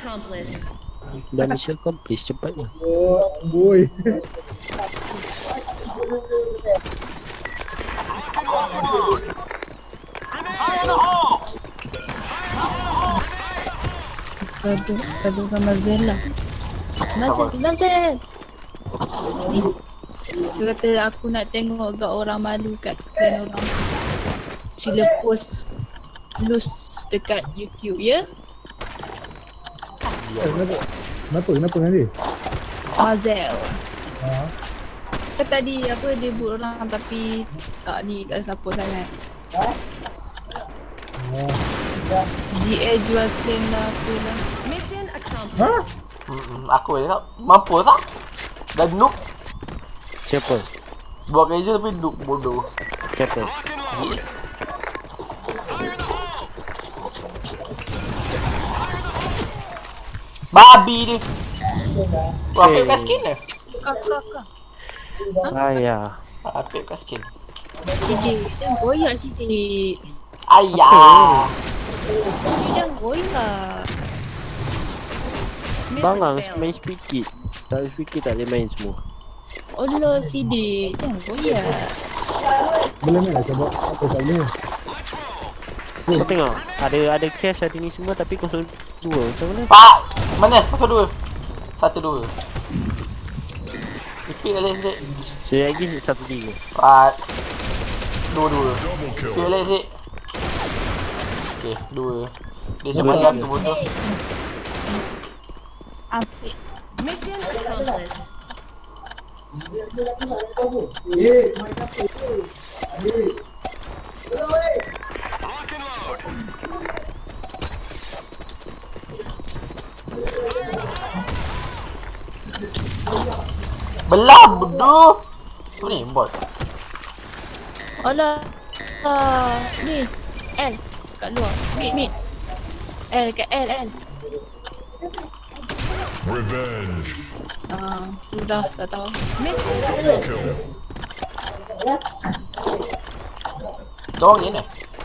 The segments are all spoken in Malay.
accomplished. Dah mission accomplish cepatnya. Oh, boy. Aduh sama Zella. Mazel. Dia kata aku nak tengok gak orang malu kat clan orang. Sila post loose dekat YouTube ya. Kenapa dengan dia? Mazel. Kan tadi apa dia buat orang tapi tak ni tak support sangat. GA jual clan lah apa lah. Mission accomplished. Aku je tak mampus tak? Dah noob. Siapa? Buat kerja tapi noob bodoh. Siapa? Babi ni. Apa kat skin dia? Kak. Ayah. Apa kat skin? Sidik, jangan goyak sidik. Ayah. Jangan goyak. Bangang main speed. Tak ada speed tak boleh main semua. Allah sidik, jangan goyak. Boleh nak cuba apa kat ni? Kau tengok, ada cash ada ni semua tapi 02. Macam mana? Pak, mana? 02. 12. Repeat balik sikit. Saya lagi 13. Pak. 22. Repeat balik sikit. Okay, 2. Dia cuma jaga bodoh. Apik. Mission accomplished. Belah bodoh. Apa ni bot? Allah. Ni. L. Kat luar. Mid. L kat L. Revenge. Sudah tak tahu. Double kill. Dorang ni.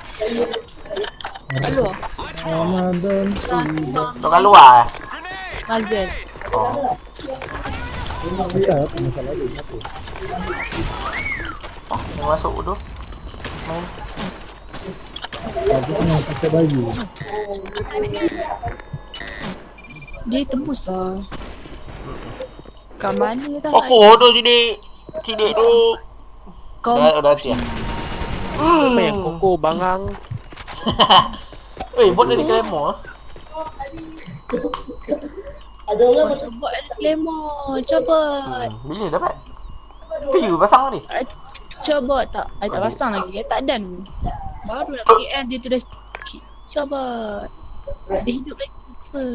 Kat luar. Ramadan. Dorang luar. Mazel. Oh. Kita apa masalah dia? Apa? Dia masuk bodoh. Main. Aku kena pakai baju. Dia tembus lah. Kat mana tak? Apa bodoh sini? Sidik tu. Kau Dah hati lah. Apa yang koko bangang? Weh, bot dari Claymore. Kau coba Lemon. Coba. Bila dapat? PU pasang tadi? Coba tak. I tak pasang lagi. Tak dan. Baru nak pergi end dia tu dah sikit. Coba. Dia hidup lagi. Apa?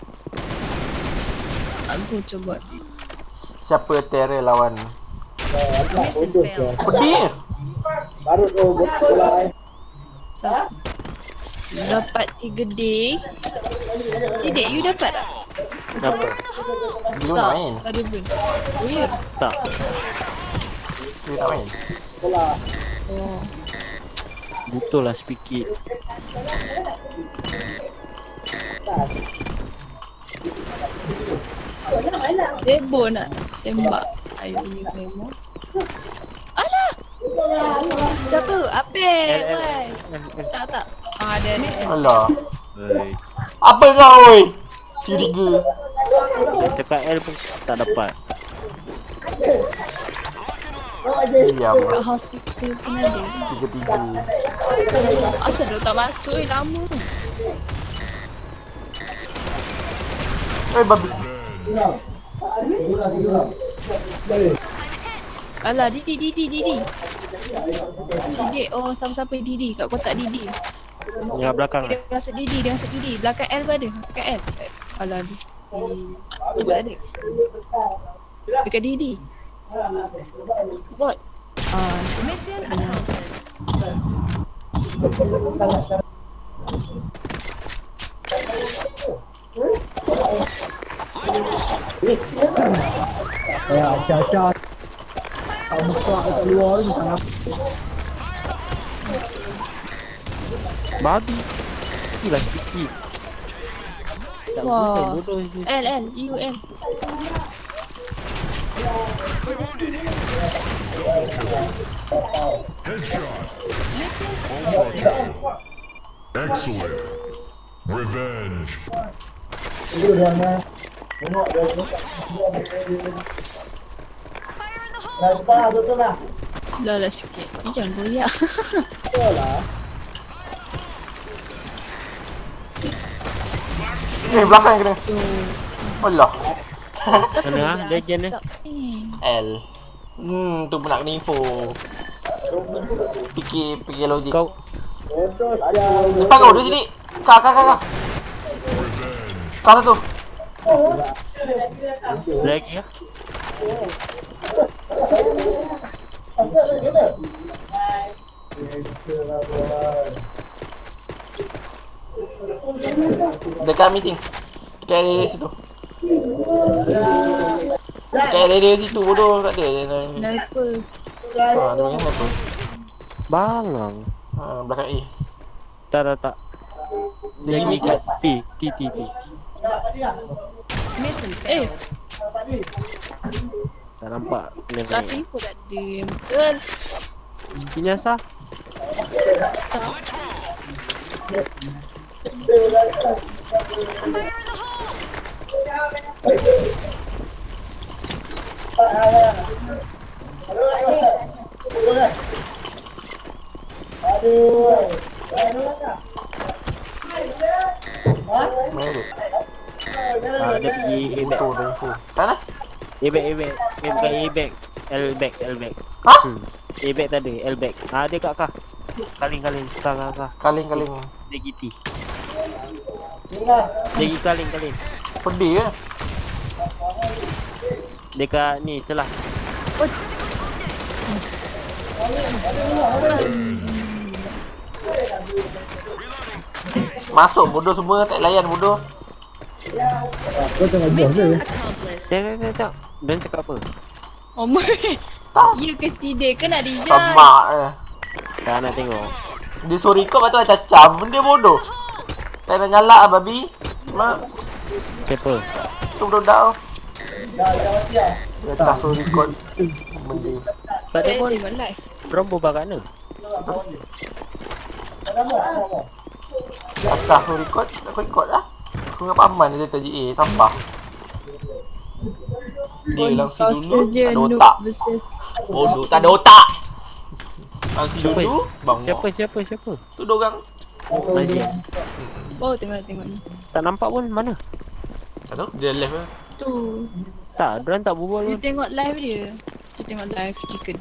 Aku coba. Siapa terror lawan? Mission failed. Pedih. Baru tu bola. Siapa? Dapat 3 day. Sidik, you dapat tak? Dapat. Dia nak main. Tak ada pun. Oh ya? Tak. Dia tak main. Oh. Betul lah sedikit. Debo nak tembak I punya Claymore. Alah! Siapa? Apel! Wai. Tak. Ada ni. Alah. Hei. Apa kau oi? Curiga. Dia cakap L pun tak dapat. Diam. Kat hospital pun ada. 3-3. Asal dia tak masuk lama tu. Babi. Alah, Didi. Sidik, oh siapa Didi kat kotak Didi. Yang belakang Dia masuk Didi. Belakang L pun ada. Kat L. Alah, Didi. Ada. Dekat Didi. Bot. Mission accomplished. Ya, Caca. Kamu keluar kat luar ni sangat. babi. Itulah sedikit. Tak Wah. bukan bodoh je. L, U, L. Headshot. Ultra kill. Excellent. Revenge. Dah lah sikit. Ni jangan goyak. Belakang yang kena. Alah. Mana ah? Legend ni. L. Tu pun nak kena info. Fikir logik. Kau Depan kau, duduk sini. Kau. Kau satu. lagi ya? Dekat meeting. Dekat area situ. Dekat area situ bodoh tak ada. Sniper. Dia pakai sniper. Balang. Belakang A. Tak. Dia Lagi gimmick kat kan? T. Mission failed. Tak nampak. Satu info dah ada. Kinyasa. Mana dia? Dia pergi A-back. Info. Mana? A-back. Bukan A-back. L-back. Ha? A-back tak ada. L-back. Dia kat kah. Kaling. Kah. Kaling. Dia GT. Dia pergi kaling. Pedih ke? Dekat ni celah. Masuk bodoh semua, tak layan bodoh. Kau tengah bos dia. Mission accomplished. Tak. Dan cakap apa? Omar. Tak. You ke tidak ke nak dijat? Semak je. Tak nak tengok. Dia suruh ikut lepas tu macam cam. Benda bodoh. Tak nak nyalak lah babi. Mak. Siapa? Tu budak-budak tu. Dia tak suruh ikut. Benda. Tak ada pun. Tengok live. Diorang berbual kat mana? Tak suruh ikut. Aku ikut lah. Aku ingat paman dia kata GA. Tambah. Dia langsung Kau dulu. saja Tak ada noob otak. versus Bodoh. Tak ada otak. Langsung dulu. Bangun. Siapa? Tu dorang. Najib. Oh tengok ni. Tak nampak pun mana? Tak tahu. Dia left ke? Tu. Tak, diorang tak berbual You pun. tengok live dia. You tengok live chicken.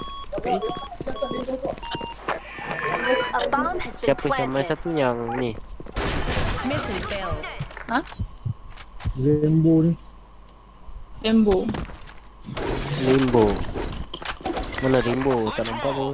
A bomb has been Siapa sama planted. satu yang ni? Mission failed. Ha? Rainbow ni. Lembo. Limbo. Mana Limbo? Tak nampak pun.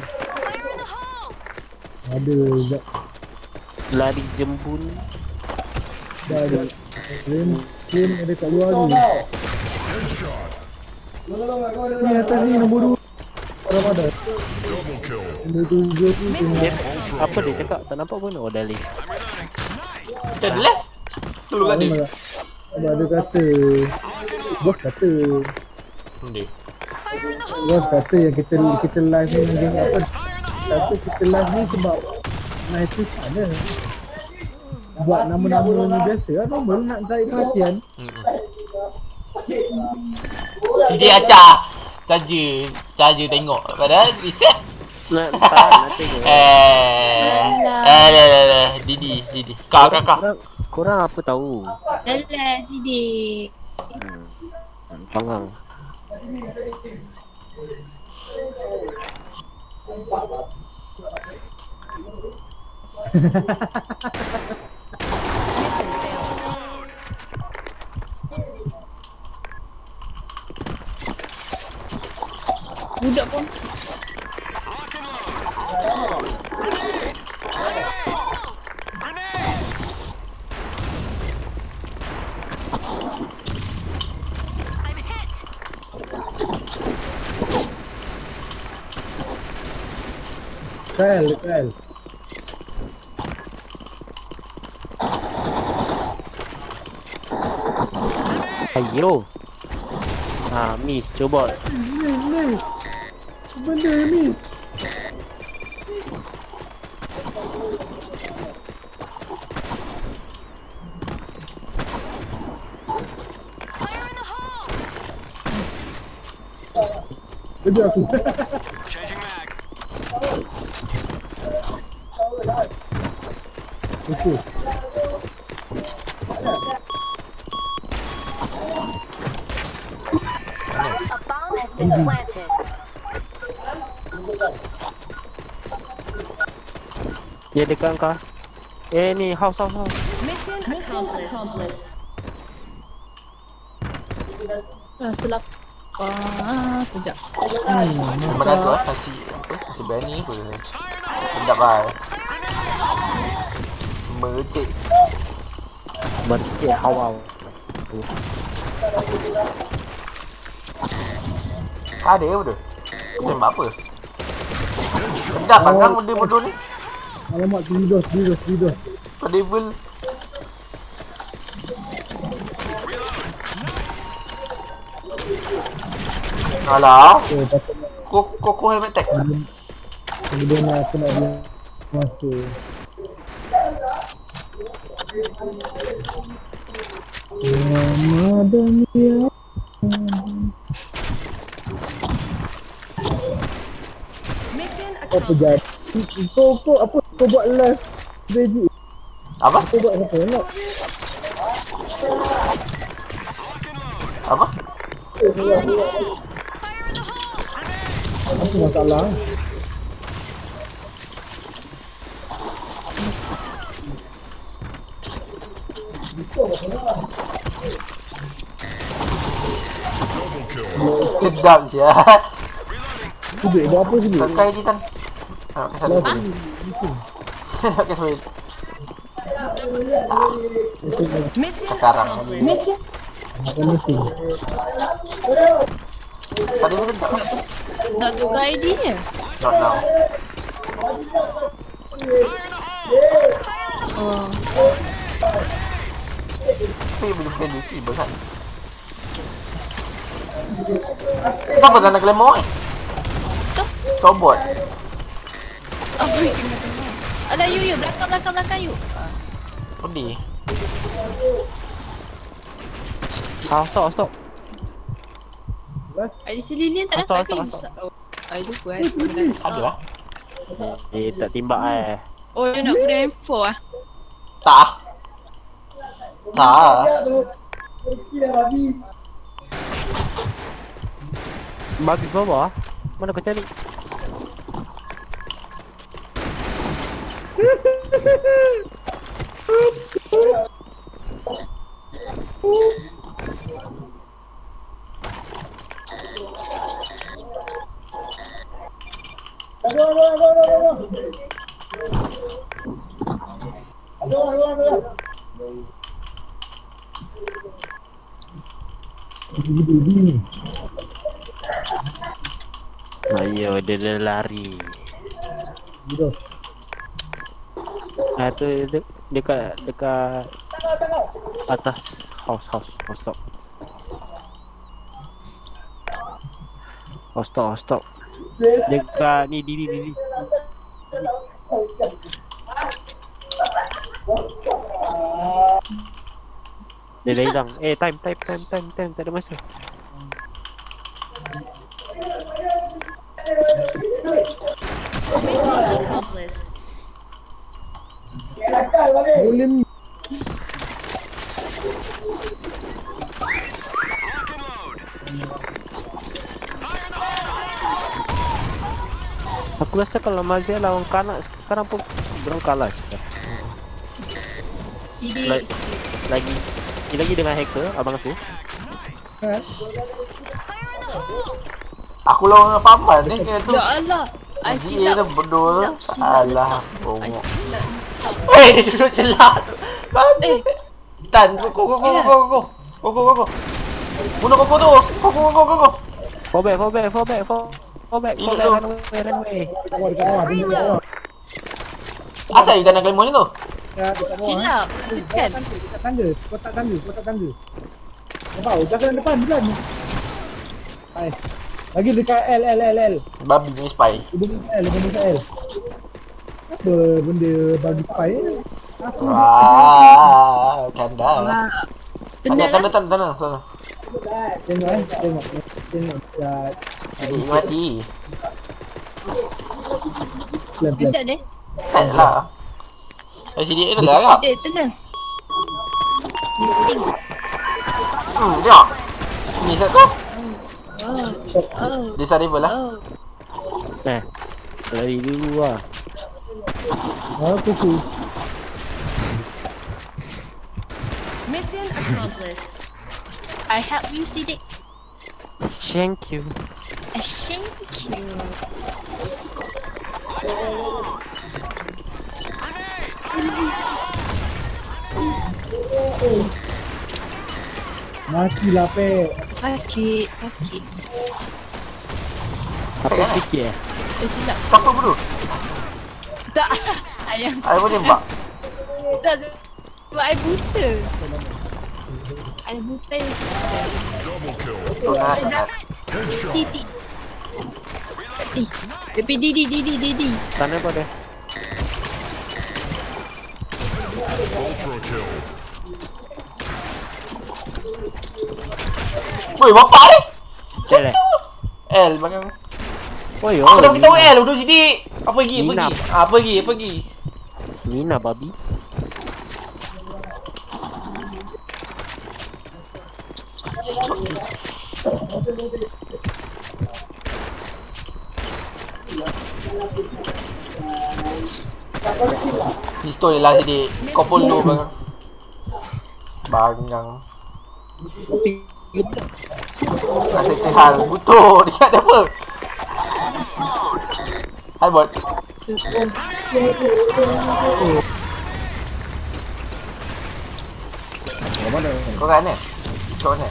Ada dah Lari jembun. ada. Rain ada kat luar ni. Headshot. Ni atas ni nombor 2. Orang ada. Double kill. Nombor 7 tu Dia, apa dia cakap? Tak nampak pun. Oh, dah lift. Kita ada left. Tolong kat dia. ada kata bos kata Dia. bos kata yang kita live ni dengan apa kata kita live ni sebab nice sana buat nama-nama ni biasa lah normal nak tarik perhatian. Sidi acah saja tengok padahal reset. Nak tengok. Didi. Kak. Korang apa tahu? Alah sidik. Pangang. Mission failed. Budak pun. Kyle Ayo. Miss cuba. Ni. Benda ni. Jadi aku. Okey. A bomb has been planted. Dia dekat kau. Ni house. Mission accomplished. Selap. Sekejap. Benda tu nasi apa? Nasi biryani apa ni? Sedap lah. Mercik. Bercik awal. Ada apa tu? Tembak apa? Sedap kan benda bodoh ni? Alamak, tidur. Devil. Alah. Koko helmet tag. Kemudian aku nak dia masuk. Ramadan ya. Mission Apa accomplished. jadi? Kau apa kau buat live Beji? Apa? Kau buat apa nak? Apa? Apa masalah? Sedap sia. Sibuk buat apa sibuk? Pakai je tan. Pakai salah. Pakai salah. Mission Sekarang. accomplished. Tadi pun sedap. Nak tukar ID je. Not now. Oh. Tapi boleh pakai duty kan? Kenapa tak nak glamour Sobot. Apa yang kena tengok? Ada you belakang you. Pedih. Stop. ID Lilian tak Stop, dapat ke? stop. Oh, I lupa Ada lah. Tak timbak Oh, dia nak guna M4 ah. Tak. Babi bawah. Mana kau cari? Ayo, dia dah lari. Tu dekat atas house stop. Stop. Dekat ni diri. Dia dah hilang. Time. Tak ada masa. Mission accomplished. Boleh Aku rasa kalau Mazia lawan kanak sekarang pun dorang kalah sekarang. CD. Lagi dengan hacker abang aku. Aku lawan paman ni kena tu. Ya Allah. I Dia silap. tu bodoh. Alah. I Bongok. silap. Dia duduk celak. Eh. Tan, go. Bunuh koko tu. Go. Fall back. Runway. Asal you tak nak glamour ni tu? Silap. Kan. kotak tangga. Nampak? Jangan depan. Hai. Lagi dekat L. Babi ni spy. Hubungi L. Apa benda bagi spy ni? Wah, kanda. Tendang Sana. Tengok. Jadi mati. Pelan. Masuk deh. Set lah. SDA tu lah Arab. Dia tendang. Tengok. Ni satu. Oh. Disable lah. Oh. Lari dulu lah. Kuku. Mission accomplished. I help you, Sidik. Thank you. Thank you. Matilah Pek. Sakit. Apa fikir Silap. Siapa bodoh? Tak. Ayam. Saya pun tembak. Tak. Sebab I buta. I buta. Double kill. Donat. Titik. Tapi Didi. Sana apa dia? Ultra kill. Woi, bapak ni. L L belakang. Oi, Aku dah beritahu L bodoh sidik. Apa pergi? Minap. Pergi. Mina babi. Pistol lah sidik. Kau polo Bangang. Rasa hal butuh dia ada apa? Hai bot. Kau kan ni? Kau ni?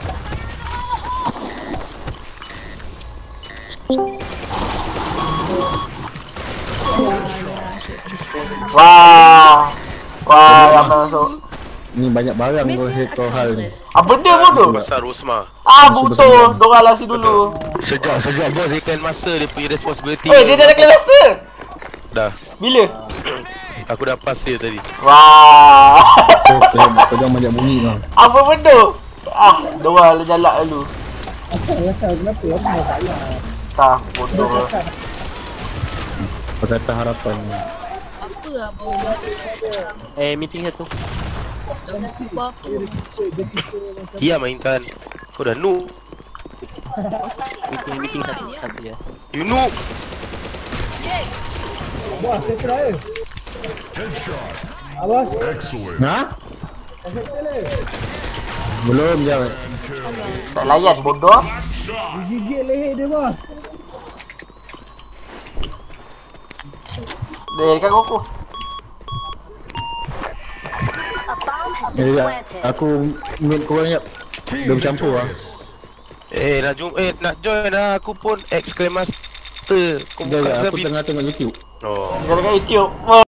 Wah, ramai masuk. Ni banyak barang kau Mission kau hal ni. accomplished. Benda bodoh. Pasal Rosma. Butuh. Dorang lasi dulu. Sejak bos dia clan master dia punya responsibility. Dia dah ada clan master. Dah. Bila? Aku dah pass dia tadi. Wah. Kau jangan banyak bunyi kau. Apa benda? Dorang jalak dulu. Kenapa? Apa masalah? Tak, bodoh. Kau kata harapan. Apa lah bawa masuk. Meeting satu. Apa? Dia mainkan. Kau dah noob. Meeting satu je. You noob. Wah, saya try. Headshot. Apa? Excellent. Ha? Belum jawab. Tak layan bodoh. Gigit leher dia bos. Dia dekat koko. Aku mute korang jap. Dia bercampur lah. Nak join dah. Aku pun ex clan master. Kau buka Aku servis. tengah tengok YouTube. Oh. Dekat YouTube.